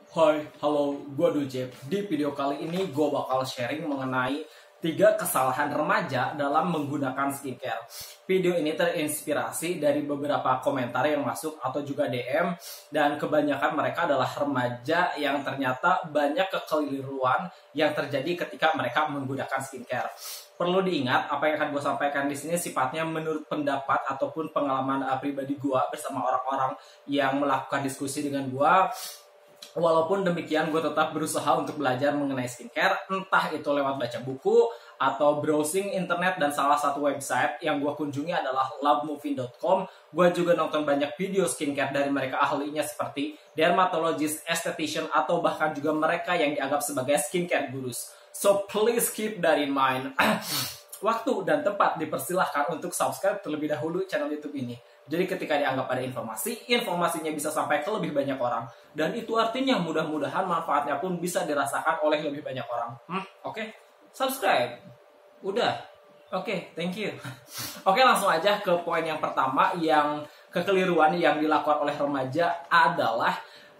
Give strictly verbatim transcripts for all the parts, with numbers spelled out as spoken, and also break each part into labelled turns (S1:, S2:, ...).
S1: Hai, halo, gue Dujep. Di video kali ini gue bakal sharing mengenai tiga kesalahan remaja dalam menggunakan skincare. Video ini terinspirasi dari beberapa komentar yang masuk atau juga D M, dan kebanyakan mereka adalah remaja yang ternyata banyak kekeliruan yang terjadi ketika mereka menggunakan skincare. Perlu diingat, apa yang akan gue sampaikan di sini sifatnya menurut pendapat ataupun pengalaman uh, pribadi gue bersama orang-orang yang melakukan diskusi dengan gue. Walaupun demikian, gue tetap berusaha untuk belajar mengenai skincare, entah itu lewat baca buku atau browsing internet, dan salah satu website yang gue kunjungi adalah love movie dot com. Gue juga nonton banyak video skincare dari mereka ahlinya seperti dermatologist, esthetician, atau bahkan juga mereka yang dianggap sebagai skincare gurus. So please keep that in mind. Waktu dan tempat dipersilahkan untuk subscribe terlebih dahulu channel YouTube ini. Jadi ketika dianggap ada informasi, informasinya bisa sampai ke lebih banyak orang. Dan itu artinya mudah-mudahan manfaatnya pun bisa dirasakan oleh lebih banyak orang. Hmm, oke? Okay? Subscribe. Udah. Oke, okay, thank you. Oke, okay, langsung aja ke poin yang pertama, yang kekeliruan yang dilakukan oleh remaja adalah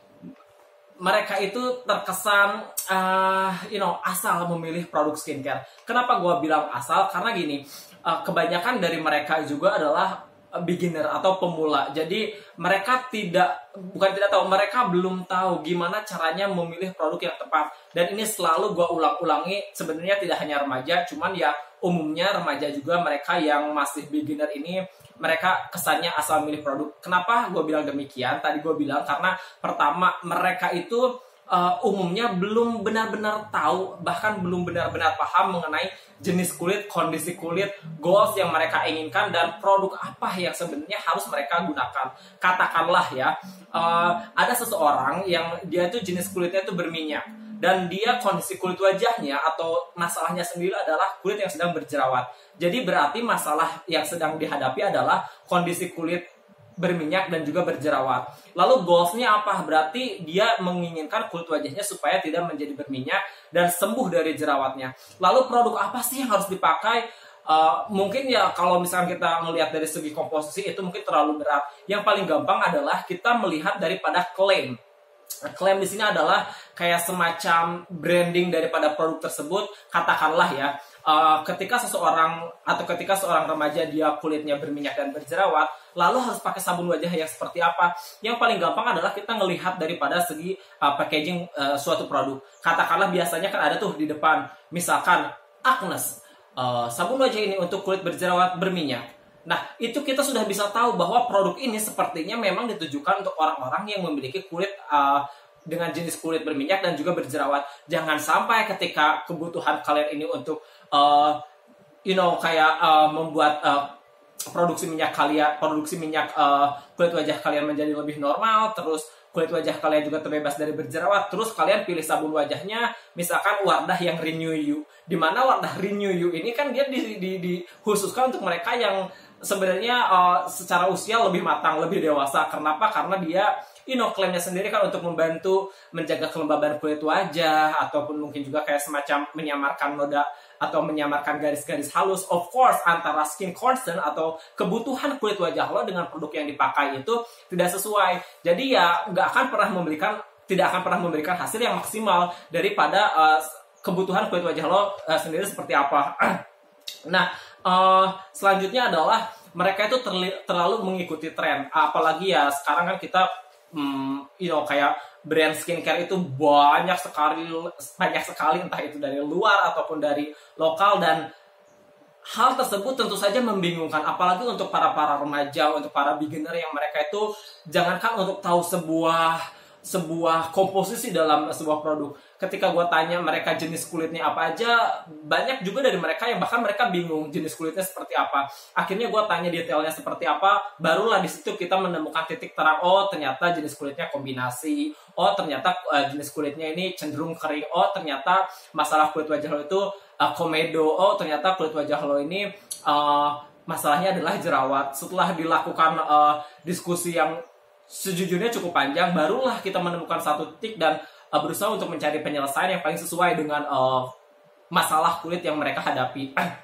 S1: mereka itu terkesan uh, you know, asal memilih produk skincare. Kenapa gue bilang asal? Karena gini, uh, kebanyakan dari mereka juga adalah beginner atau pemula. Jadi mereka tidak, bukan tidak tahu, mereka belum tahu gimana caranya memilih produk yang tepat. Dan ini selalu gue ulang-ulangi, sebenarnya tidak hanya remaja, cuman ya umumnya remaja juga, mereka yang masih beginner ini, mereka kesannya asal milih produk. Kenapa gue bilang demikian? Tadi gue bilang karena pertama, mereka itu Uh, umumnya belum benar-benar tahu, bahkan belum benar-benar paham mengenai jenis kulit, kondisi kulit, goals yang mereka inginkan, dan produk apa yang sebenarnya harus mereka gunakan. Katakanlah ya, uh, ada seseorang yang dia itu jenis kulitnya itu berminyak, dan dia kondisi kulit wajahnya atau masalahnya sendiri adalah kulit yang sedang berjerawat. Jadi berarti masalah yang sedang dihadapi adalah kondisi kulit berminyak dan juga berjerawat. Lalu goalsnya apa? Berarti dia menginginkan kulit wajahnya supaya tidak menjadi berminyak dan sembuh dari jerawatnya. Lalu produk apa sih yang harus dipakai? Uh, mungkin ya kalau misalnya kita melihat dari segi komposisi itu mungkin terlalu berat. Yang paling gampang adalah kita melihat daripada klaim. Klaim di sini adalah kayak semacam branding daripada produk tersebut. Katakanlah ya, uh, ketika seseorang atau ketika seorang remaja dia kulitnya berminyak dan berjerawat, lalu harus pakai sabun wajah yang seperti apa? Yang paling gampang adalah kita melihat daripada segi uh, packaging uh, suatu produk. Katakanlah biasanya kan ada tuh di depan, misalkan Agnes, uh, sabun wajah ini untuk kulit berjerawat berminyak. Nah, itu kita sudah bisa tahu bahwa produk ini sepertinya memang ditujukan untuk orang-orang yang memiliki kulit uh, dengan jenis kulit berminyak dan juga berjerawat. Jangan sampai ketika kebutuhan kalian ini untuk uh, you know kayak uh, membuat uh, produksi minyak kalian, produksi minyak uh, kulit wajah kalian menjadi lebih normal, terus kulit wajah kalian juga terbebas dari berjerawat, terus kalian pilih sabun wajahnya misalkan Wardah yang Renew You, dimana Wardah Renew You ini kan dia di, di, dikhususkan untuk mereka yang sebenarnya uh, secara usia lebih matang, lebih dewasa. Kenapa? Karena dia, you know, klaimnya sendiri kan untuk membantu menjaga kelembaban kulit wajah, ataupun mungkin juga kayak semacam menyamarkan noda atau menyamarkan garis-garis halus. Of course, antara skin concern atau kebutuhan kulit wajah lo dengan produk yang dipakai itu tidak sesuai. Jadi ya nggak akan pernah memberikan, tidak akan pernah memberikan hasil yang maksimal daripada uh, kebutuhan kulit wajah lo uh, sendiri seperti apa. Nah, uh, selanjutnya adalah mereka itu terli- terlalu mengikuti tren. Apalagi ya sekarang kan kita, um, you know, kayak brand skincare itu banyak sekali, banyak sekali entah itu dari luar ataupun dari lokal, dan hal tersebut tentu saja membingungkan. Apalagi untuk para para remaja, untuk para beginner yang mereka itu jangankan untuk tahu sebuah sebuah komposisi dalam sebuah produk. Ketika gue tanya mereka jenis kulitnya apa aja, banyak juga dari mereka yang bahkan mereka bingung jenis kulitnya seperti apa. Akhirnya gue tanya detailnya seperti apa, barulah di situ kita menemukan titik terang. Oh, ternyata jenis kulitnya kombinasi. Oh, ternyata uh, jenis kulitnya ini cenderung kering. Oh, ternyata masalah kulit wajah lo itu uh, komedo. Oh, ternyata kulit wajah lo ini uh, masalahnya adalah jerawat. Setelah dilakukan uh, diskusi yang sejujurnya cukup panjang, barulah kita menemukan satu titik dan uh, berusaha untuk mencari penyelesaian yang paling sesuai dengan uh, masalah kulit yang mereka hadapi.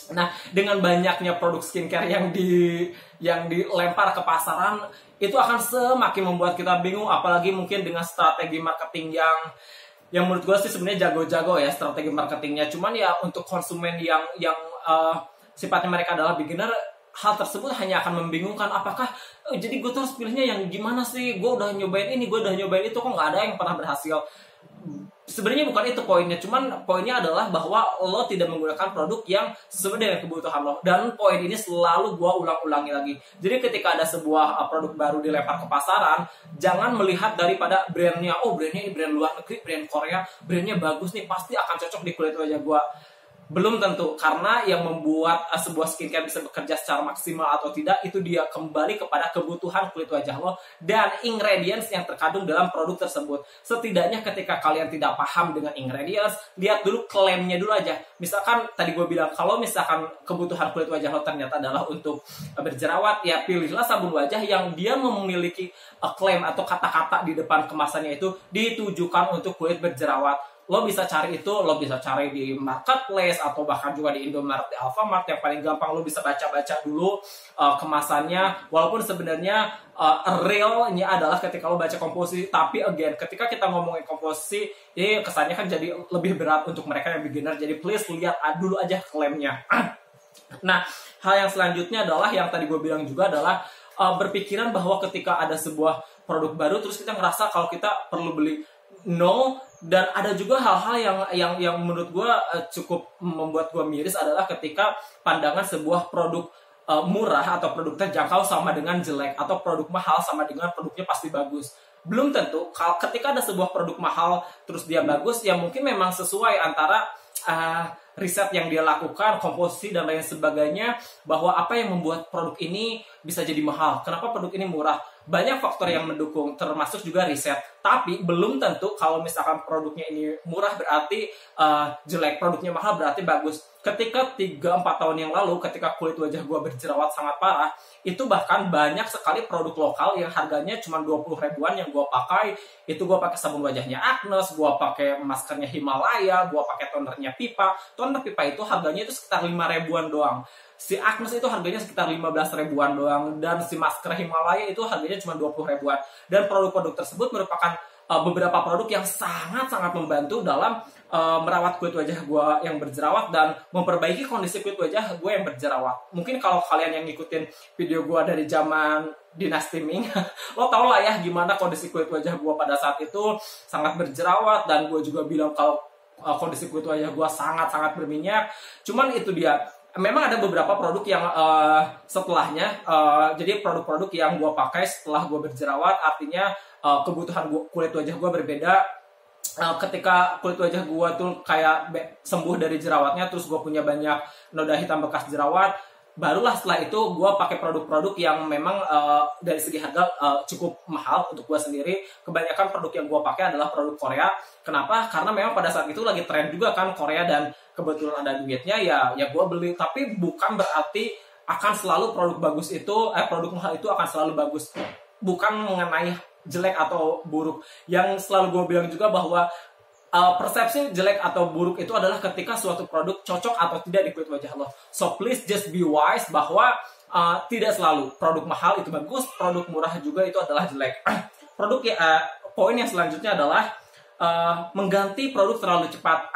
S1: Nah, dengan banyaknya produk skincare yang di yang dilempar ke pasaran, itu akan semakin membuat kita bingung, apalagi mungkin dengan strategi marketing yang yang menurut gue sih sebenarnya jago-jago ya strategi marketingnya. Cuman ya untuk konsumen yang yang uh, sifatnya mereka adalah beginner, hal tersebut hanya akan membingungkan. Apakah oh, jadi gue terus pilihnya yang gimana sih? Gue udah nyobain ini, gue udah nyobain itu, kok nggak ada yang pernah berhasil. Sebenarnya bukan itu poinnya, cuman poinnya adalah bahwa lo tidak menggunakan produk yang sesuai dengan kebutuhan lo. Dan poin ini selalu gue ulang-ulangi lagi. Jadi ketika ada sebuah uh, produk baru dilempar ke pasaran, jangan melihat daripada brandnya. Oh, brandnya ini brand luar negeri, brand Korea, brandnya bagus nih, pasti akan cocok di kulit wajah gue. Belum tentu, karena yang membuat uh, sebuah skincare bisa bekerja secara maksimal atau tidak, itu dia kembali kepada kebutuhan kulit wajah lo dan ingredients yang terkandung dalam produk tersebut. Setidaknya ketika kalian tidak paham dengan ingredients, lihat dulu klaimnya dulu aja. Misalkan tadi gue bilang, kalau misalkan kebutuhan kulit wajah lo ternyata adalah untuk uh, berjerawat, ya pilihlah sabun wajah yang dia memiliki uh, klaim atau kata-kata di depan kemasannya itu ditujukan untuk kulit berjerawat. Lo bisa cari itu, lo bisa cari di marketplace atau bahkan juga di Indomaret, di Alfamart. Yang paling gampang lo bisa baca-baca dulu uh, kemasannya. Walaupun sebenarnya uh, realnya adalah ketika lo baca komposisi. Tapi again, ketika kita ngomongin komposisi, ini kesannya kan jadi lebih berat untuk mereka yang beginner. Jadi please lihat dulu aja klaimnya. Nah, hal yang selanjutnya adalah yang tadi gue bilang juga adalah uh, berpikiran bahwa ketika ada sebuah produk baru, terus kita ngerasa kalau kita perlu beli. No. Dan ada juga hal-hal yang yang yang menurut gue uh, cukup membuat gue miris adalah ketika pandangan sebuah produk uh, murah atau produk terjangkau sama dengan jelek, atau produk mahal sama dengan produknya pasti bagus. Belum tentu. Kalau ketika ada sebuah produk mahal terus dia bagus, ya mungkin memang sesuai antara uh, riset yang dia lakukan, komposisi dan lain sebagainya, bahwa apa yang membuat produk ini bisa jadi mahal, kenapa produk ini murah. Banyak faktor yang mendukung, termasuk juga riset. Tapi belum tentu kalau misalkan produknya ini murah berarti uh, jelek, produknya mahal berarti bagus. Ketika tiga sampai empat tahun yang lalu, ketika kulit wajah gue berjerawat sangat parah, itu bahkan banyak sekali produk lokal yang harganya cuma dua puluh ribuan yang gue pakai. Itu gue pakai sabun wajahnya Agnes, gue pakai maskernya Himalaya, gue pakai tonernya Pipa. Toner Pipa itu harganya itu sekitar lima ribuan doang. Si Agnes itu harganya sekitar lima belas ribuan doang, dan si masker Himalaya itu harganya cuma dua puluh ribuan. Dan produk-produk tersebut merupakan uh, beberapa produk yang sangat-sangat membantu dalam uh, merawat kulit wajah gue yang berjerawat dan memperbaiki kondisi kulit wajah gue yang berjerawat. Mungkin kalau kalian yang ngikutin video gue dari zaman Dinasti Ming, lo tau lah ya gimana kondisi kulit wajah gue pada saat itu sangat berjerawat, dan gue juga bilang kalau uh, kondisi kulit wajah gue sangat-sangat berminyak. Cuman itu dia. Memang ada beberapa produk yang uh, setelahnya, uh, jadi produk-produk yang gue pakai setelah gue berjerawat, artinya uh, kebutuhan gua, kulit wajah gue berbeda. Uh, ketika kulit wajah gue tuh kayak sembuh dari jerawatnya, terus gue punya banyak noda hitam bekas jerawat, barulah setelah itu gue pakai produk-produk yang memang uh, dari segi harga uh, cukup mahal untuk gue sendiri. Kebanyakan produk yang gue pakai adalah produk Korea. Kenapa? Karena memang pada saat itu lagi tren juga kan Korea, dan kebetulan ada duitnya, ya ya gue beli. Tapi bukan berarti akan selalu produk bagus itu, eh produk mahal itu akan selalu bagus. Bukan mengenai jelek atau buruk. Yang selalu gue bilang juga bahwa uh, persepsi jelek atau buruk itu adalah ketika suatu produk cocok atau tidak di kulit wajah lo. So please just be wise bahwa uh, tidak selalu produk mahal itu bagus, produk murah juga itu adalah jelek. Produk ya, uh, poin yang selanjutnya adalah uh, mengganti produk terlalu cepat.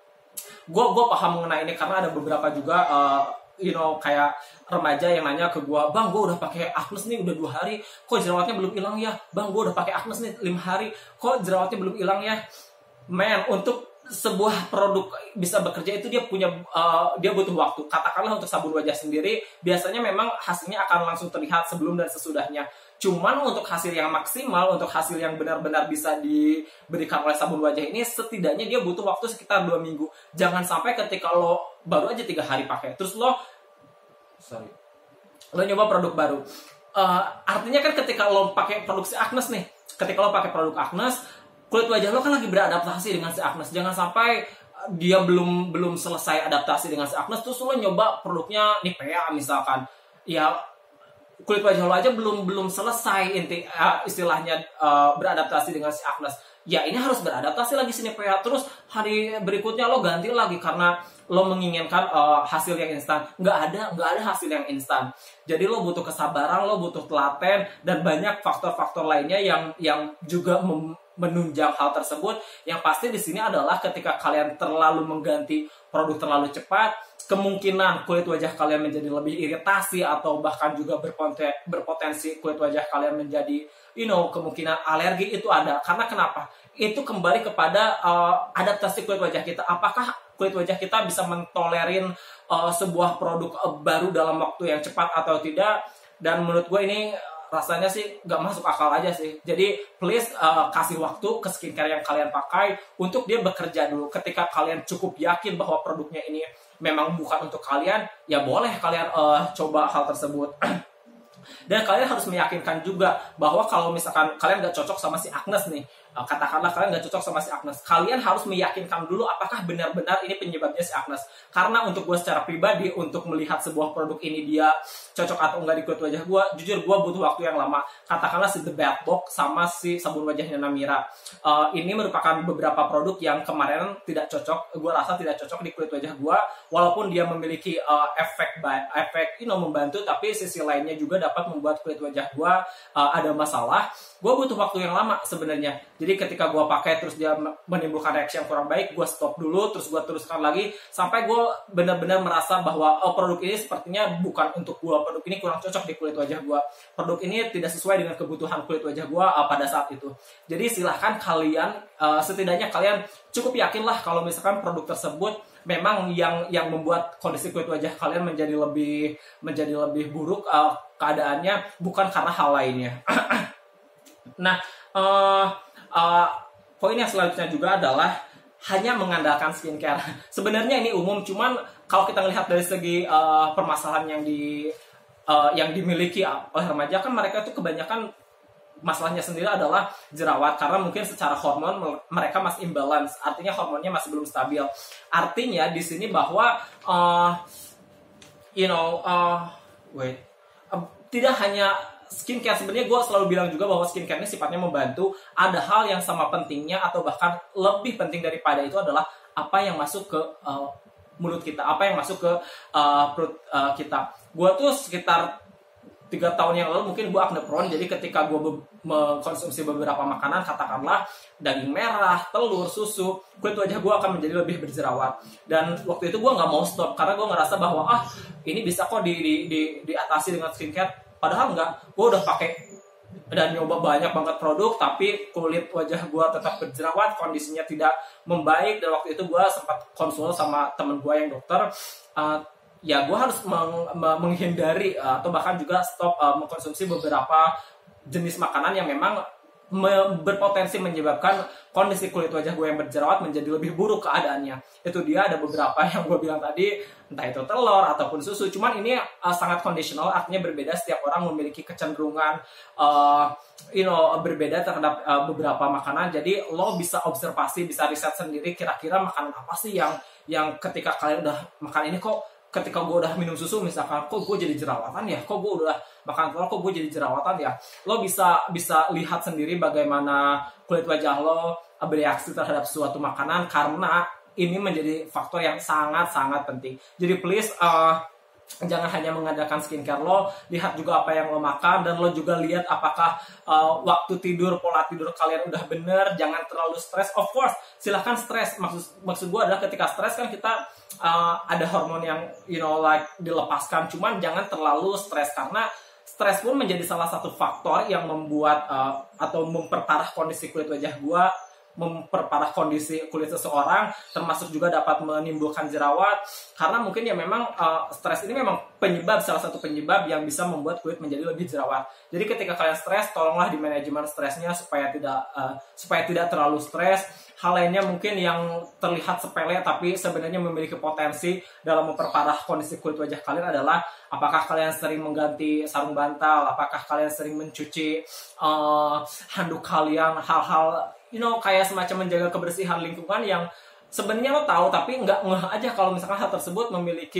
S1: Gue gue paham mengenai ini karena ada beberapa juga uh, you know kayak remaja yang nanya ke gue, bang gue udah pakai Agnes nih udah dua hari, kok jerawatnya belum hilang ya? Bang gue udah pakai Agnes nih lima hari, kok jerawatnya belum hilang ya? Man, untuk sebuah produk bisa bekerja itu dia punya uh, dia butuh waktu. Katakanlah untuk sabun wajah sendiri, biasanya memang hasilnya akan langsung terlihat sebelum dan sesudahnya. Cuman untuk hasil yang maksimal, untuk hasil yang benar-benar bisa diberikan oleh sabun wajah ini, setidaknya dia butuh waktu sekitar dua minggu. Jangan sampai ketika lo baru aja tiga hari pakai, terus lo sorry, lo nyoba produk baru. Uh, artinya kan ketika lo pakai produksi Agnes nih, ketika lo pakai produk Agnes, kulit wajah lo kan lagi beradaptasi dengan si Agnes. Jangan sampai dia belum belum selesai adaptasi dengan si Agnes, terus lo nyoba produknya Nivea misalkan. Ya kulit wajah lo aja belum belum selesai inti uh, istilahnya uh, beradaptasi dengan si acne. Ya ini harus beradaptasi lagi sini P H. Terus hari berikutnya lo ganti lagi karena lo menginginkan uh, hasil yang instan. Nggak ada, nggak ada hasil yang instan. Jadi lo butuh kesabaran, lo butuh telaten, dan banyak faktor-faktor lainnya yang yang juga menunjang hal tersebut. Yang pasti di sini adalah ketika kalian terlalu mengganti produk terlalu cepat, kemungkinan kulit wajah kalian menjadi lebih iritasi atau bahkan juga berpotensi, berpotensi kulit wajah kalian menjadi, you know, kemungkinan alergi itu ada. Karena kenapa? Itu kembali kepada uh, adaptasi kulit wajah kita. Apakah kulit wajah kita bisa mentolerin uh, sebuah produk uh, baru dalam waktu yang cepat atau tidak? Dan menurut gue ini rasanya sih gak masuk akal aja sih. Jadi please uh, kasih waktu ke skincare yang kalian pakai untuk dia bekerja dulu. Ketika kalian cukup yakin bahwa produknya ini memang bukan untuk kalian, ya boleh kalian uh, coba hal tersebut. Dan kalian harus meyakinkan juga bahwa kalau misalkan kalian gak cocok sama si Agnes nih, katakanlah kalian gak cocok sama si Agnes, kalian harus meyakinkan dulu apakah benar-benar ini penyebabnya si Agnes. Karena untuk gue secara pribadi, untuk melihat sebuah produk ini dia cocok atau enggak di kulit wajah gue, jujur gue butuh waktu yang lama. Katakanlah si The Bad Box sama si sabun wajahnya Namira. Uh, ini merupakan beberapa produk yang kemarin tidak cocok, gue rasa tidak cocok di kulit wajah gue, walaupun dia memiliki uh, efek efek you know, membantu, tapi sisi lainnya juga dapat membuat kulit wajah gue uh, ada masalah. Gue butuh waktu yang lama sebenarnya. Jadi ketika gue pakai terus dia menimbulkan reaksi yang kurang baik, gue stop dulu, terus gue teruskan lagi sampai gue benar-benar merasa bahwa oh, produk ini sepertinya bukan untuk gue, produk ini kurang cocok di kulit wajah gue, produk ini tidak sesuai dengan kebutuhan kulit wajah gue uh, pada saat itu. Jadi silahkan kalian, uh, setidaknya kalian cukup yakinlah kalau misalkan produk tersebut memang yang yang membuat kondisi kulit wajah kalian menjadi lebih menjadi lebih buruk uh, keadaannya, bukan karena hal lainnya. Nah, uh, uh, poin yang selanjutnya juga adalah hanya mengandalkan skincare. Sebenarnya ini umum, cuman kalau kita melihat dari segi uh, permasalahan yang di uh, yang dimiliki oleh remaja, kan mereka itu kebanyakan masalahnya sendiri adalah jerawat, karena mungkin secara hormon mereka masih imbalance, artinya hormonnya masih belum stabil. Artinya di sini bahwa uh, you know uh, wait uh, tidak hanya skincare, sebenarnya gue selalu bilang juga bahwa skincare ini sifatnya membantu. Ada hal yang sama pentingnya atau bahkan lebih penting daripada itu adalah apa yang masuk ke uh, mulut kita, apa yang masuk ke uh, perut uh, kita. Gue tuh sekitar tiga tahun yang lalu mungkin gue acne prone, jadi ketika gue be- mengkonsumsi beberapa makanan, katakanlah daging merah, telur, susu, kulit wajah gue akan menjadi lebih berjerawat. Dan waktu itu gue nggak mau stop karena gue ngerasa bahwa ah ini bisa kok di, di, di, diatasi dengan skincare. Padahal enggak, gue udah pakai dan nyoba banyak banget produk, tapi kulit wajah gue tetap berjerawat, kondisinya tidak membaik. Dan waktu itu gue sempat konsul sama temen gue yang dokter, uh, ya gue harus meng, menghindari uh, atau bahkan juga stop uh, mengkonsumsi beberapa jenis makanan yang memang me- berpotensi menyebabkan kondisi kulit wajah gue yang berjerawat menjadi lebih buruk keadaannya. Itu dia ada beberapa yang gue bilang tadi, entah itu telur ataupun susu. Cuman ini uh, sangat conditional, artinya berbeda, setiap orang memiliki kecenderungan uh, you know berbeda terhadap uh, beberapa makanan. Jadi lo bisa observasi, bisa riset sendiri kira-kira makanan apa sih yang yang ketika kalian udah makan ini kok, ketika gue udah minum susu misalkan, kok gue jadi jerawatan ya, kok gue udah makan telur kok gue jadi jerawatan ya. Lo bisa bisa lihat sendiri bagaimana kulit wajah lo bereaksi terhadap suatu makanan, karena ini menjadi faktor yang sangat-sangat penting. Jadi please uh, jangan hanya mengandalkan skincare lo, lihat juga apa yang lo makan, dan lo juga lihat apakah uh, waktu tidur, pola tidur kalian udah bener. Jangan terlalu stres. Of course, silahkan stres. Maksud maksud gue adalah ketika stres kan kita uh, ada hormon yang you know like dilepaskan. Cuman jangan terlalu stres, karena stres pun menjadi salah satu faktor yang membuat uh, atau memperparah kondisi kulit wajah gue, memperparah kondisi kulit seseorang, termasuk juga dapat menimbulkan jerawat. Karena mungkin ya memang uh, stres ini memang penyebab, salah satu penyebab yang bisa membuat kulit menjadi lebih jerawat. Jadi ketika kalian stres, tolonglah di manajemen stresnya supaya tidak uh, supaya tidak terlalu stres. Hal lainnya mungkin yang terlihat sepele tapi sebenarnya memiliki potensi dalam memperparah kondisi kulit wajah kalian adalah apakah kalian sering mengganti sarung bantal, apakah kalian sering mencuci uh, handuk kalian, hal-hal you know kayak semacam menjaga kebersihan lingkungan yang sebenarnya lo tahu tapi nggak ngeh aja kalau misalkan hal tersebut memiliki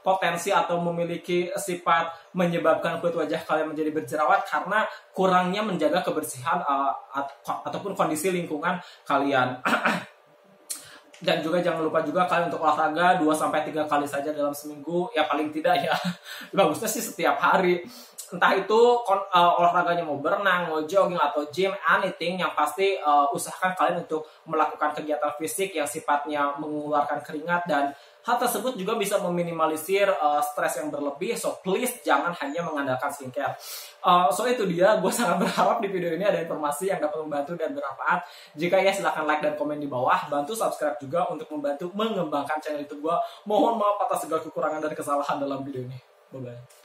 S1: potensi atau memiliki sifat menyebabkan kulit wajah kalian menjadi berjerawat karena kurangnya menjaga kebersihan uh, ataupun kondisi lingkungan kalian. Dan juga jangan lupa juga kalian untuk olahraga dua sampai tiga kali saja dalam seminggu, ya paling tidak ya. Bagusnya sih setiap hari. Entah itu uh, olahraganya mau berenang, mau jogging atau gym, anything, yang pasti uh, usahakan kalian untuk melakukan kegiatan fisik yang sifatnya mengeluarkan keringat, dan hal tersebut juga bisa meminimalisir uh, stres yang berlebih. So please jangan hanya mengandalkan skincare. Uh, so itu dia, gue sangat berharap di video ini ada informasi yang dapat membantu dan bermanfaat. Jika ya, silahkan like dan komen di bawah. Bantu subscribe juga untuk membantu mengembangkan channel YouTube gue. Mohon maaf atas segala kekurangan dan kesalahan dalam video ini. Bye bye.